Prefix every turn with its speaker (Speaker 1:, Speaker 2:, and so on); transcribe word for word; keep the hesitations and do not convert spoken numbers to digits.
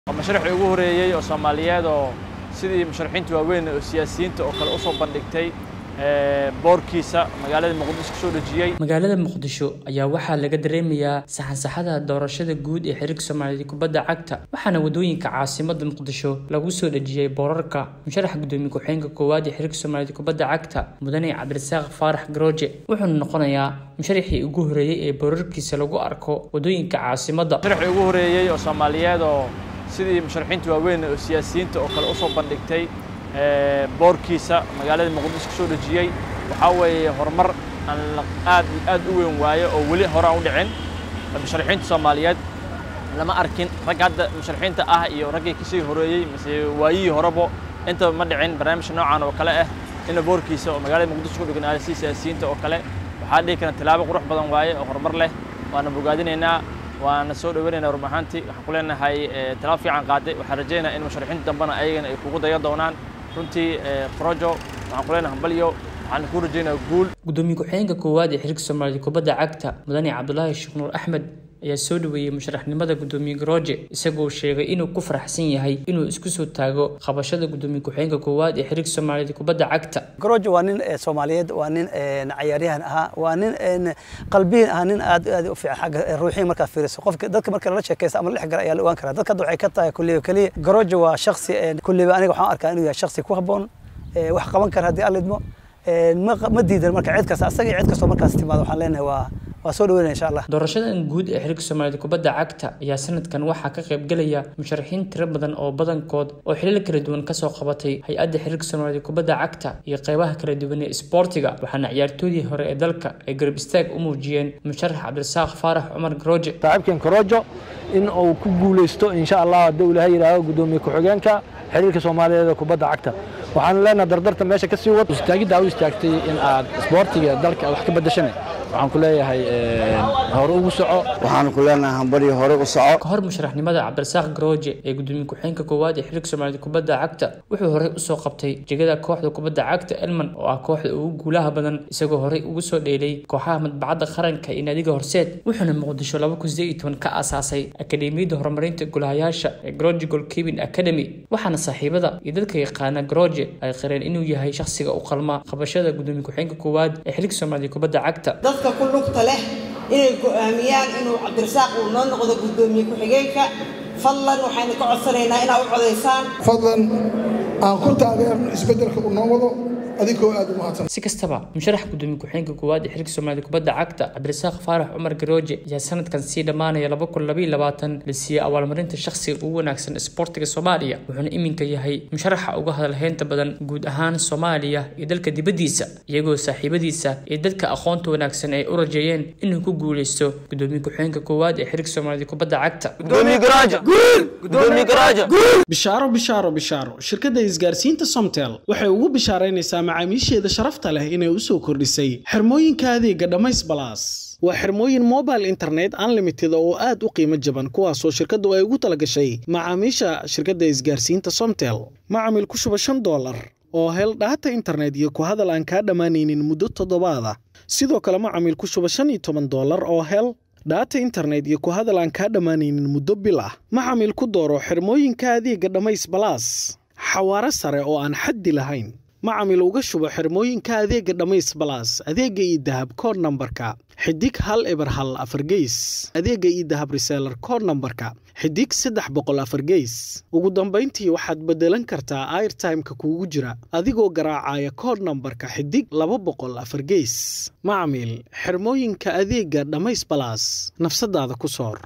Speaker 1: مشاريع ugu horeeyay oo Soomaaliyeed oo sidii musharaxiinta waaweyn oo siyaasiyiinta oo kale u soo bandhigtay ee boorkiisa magaalada Muqdisho soo dhajiyay
Speaker 2: magaalada Muqdisho ayaa waxa laga dareemayaa saxan-saxada doorashada guud ee xiriirka Soomaaliyeed kubadda cagta waxaana wadooyinka caasimadda Muqdisho lagu soo dhajiyay boorarka musharaxa gudoomiye ku-xigeenka koowaad ee xiriirka Soomaaliyeed kubadda cagta mudane Cabdirasaaq Faarax Garooje wuxuu noqonayaa musharaxii ugu horeeyay ee boorarkiisa lagu arko wadooyinka caasimadda
Speaker 1: mashruuc ugu horeeyay oo Soomaaliyeed oo sidii musharaxiinta waaweyn oo siyaasiyiinta oo kale u soo bandhigtay ee boorkiisa magaalada Muqdisho soo dhajiyay waxa weeye horumar aad aad u weyn waaye oo wali hore u dhicin musharaxiinta Soomaaliyeed lama arkin rag hadda musharaxiinta ah iyo ragii ka sii horeeyay mise waayii horebo inta ma dhicin barnaamij noocan oo kale ah in boorkiisa oo magaalada Muqdisho ku dhiganayo siyaasiyiinta oo kale waxa dhigana tilaabo qurux badan waaye oo horumar leh waana bogaadinaynaa waana soo dhaweynayna rumaantii waxaan ku leenahay talaab fiican qaaday waxaan rajaynayaa in musharaxiinta dambana ayagana ay kugu dayo doonaan runtii projo waxaan ku leenahay balyo waxaan ku rajaynayaa guul
Speaker 2: gudoomiye ku-xigeenka koowaad ee xiriirka Soomaaliyeed kubadda cagta mudane Cabdullaahi Sheekh Nuur Axmed ayaa soo dhaweeyay musharaxnimada gudoomiye Garooje isagoo sheegay inuu ku faraxsan yahay inuu isku soo taago qabashada gudoomiye ku-xigeenka koowaad ee xiriirka Soomaaliyeed kubadda cagta
Speaker 3: Garooje waa nin Soomaaliyeed waa nin ciyaaryahan ah waa nin qalbiin ah nin aad aad u fiican xagga ruuxii marka fiiriso qofka dadka marka la sheekaysto ama la xigara ayaa la ogaan karaa dadka waxay ka tahay kulliye kaliya Garooje waa shakhsi kulliye aniga waxaan arkaa inuu yahay shakhsi ku habboon wax qaban kara hadii alla idmo ma diidan marka cid kasta asaga cid kasta markaas timaado waxaan leenahay waa waa soo dhaweynaa insha Allah
Speaker 2: doorashadan guud ee xiriirka Soomaaliyeed kubadda cagta ayaa sanadkan waxa ka qayb galaya musharaxiin tiro badan oo badankood oo xilal kala duwan ka soo qabatay hay'adda xiriirka Soomaaliyeed kubadda cagta iyo qaybaha kala duwan ee isboortiga waxaana ciyaartoydii hore ee dalka ay garab istaag u muujiyeen musharax Cabdirasaaq Faarax Cumar Garooje
Speaker 4: taabkan Garooje in uu ku guuleysto insha Allah dawladda yiraahdo gudoomiye ku-xigeenka xiriirka Soomaaliyeed kubadda cagta waxaan leenahay dardarta meesha ka sii wado istaagida u istaagtay in aad isboortiga dalka wax ka bedeshanay waxaan ku leeyahay hore ugu soco
Speaker 5: waxaan ku leenahay hambari hore u soco
Speaker 2: ka hor musharaxnimada Cabdirasaaq Garooje ee gudoomiye ku-xigeenka koowaad ee xiriirka Soomaaliyeed kubadda cagta wuxuu hore u soo qabtay jagada kooxda kubadda cagta Elman oo ah kooxda ugu guulaha badan isagoo hore ugu soo dheelay kooxaha madbacadda qaranka ee naadiga Horseed wuxuuna Muqdisho laba kun iyo siddeed iyo toban ka aasaasay akademiyada horumarinta golahayaasha ee Garooje Goalkeeping Academy waxaana saaxiibada iyo dadka yaqaan Garooje ay qireen inuu yahay shakhsiga u qalma qabashada gudoomiye ku-xigeenka koowaad ee xiriirka Soomaaliyeed kubadda cagta
Speaker 6: dadka ku lugta leh inay go'aamiyaan inuu Cabdirasaaq uu noo noqdo gudoomiye ku-xigeenka fadlan waxaan ka codsanaynaa inaad u codeysaan
Speaker 7: fadlan aan ku taageerno isbedelka uu noo wado adigoo aad u mahadsan
Speaker 2: si kastaba musharax gudoomiye ku-xigeenka koowaad ee xiriirka Soomaaliyeed kubadda cagta Cabdirasaaq Faarax Cumar Garooje ayaa sanadkan sii dhamaanaya laba kun laba iyo labaatan la siiyay abaalmarinta shakhsiga ugu wanaagsan isboortiga Soomaaliya wuxuuna iminka yahay musharaxa uga hadalheynta badan guud ahaan Soomaaliya iyo dalka dibadiisa iyagoo saaxiibadiisa iyo dadka aqoonta wanaagsan ay u rajeeyeen inuu ku guuleysto gudoomiye ku-xigeenka koowaad ee xiriirka Soomaaliyeed kubadda cagta
Speaker 1: gudoomiye Garooje guul gudoomiye Garooje
Speaker 8: bishaaro bishaaro bishaaro shirkadda isgaarsiinta Somtel waxay ugu bishaaraynaysaa macaamiisheeda sharafta leh inay u soo kordhisay xirmooyinka adeega dhamays balaas waa xirmooyin mobile internet unlimited oo aad u qiimo jaban kuwaas oo shirkaddu ay ugu talagashay macaamiisha shirkadda isgaarsiinta Somtel macaamil ku shuba shan dollar oo hel data internet iyo ku hadal aan ka dhamaanaynin muddo toddobaad ah sidoo kale macaamil ku shuba shan iyo toban dollar oo hel data internet iyo ku hadal aan ka dhamaanaynin muddo bil ah macaamil ku dooro xirmooyinka adeega dhamays balaas xawaare sare oo aan xaddi lahayn macaamil uga shubo xirmooyinka adeega dhamays balaas adeega ii dahab kood nambarka xidig hal eber hal afar gees adeega ii dahab reseller kood nambarka xidig saddex boqol afar gees ugu dambeyntii waxaad bedelan kartaa airtime-ka kuugu jira adigoo garaacaya kood nambarka xidig laba boqol afar gees macaamil xirmooyinka adeega dhamays balaas nafsadaada ku soor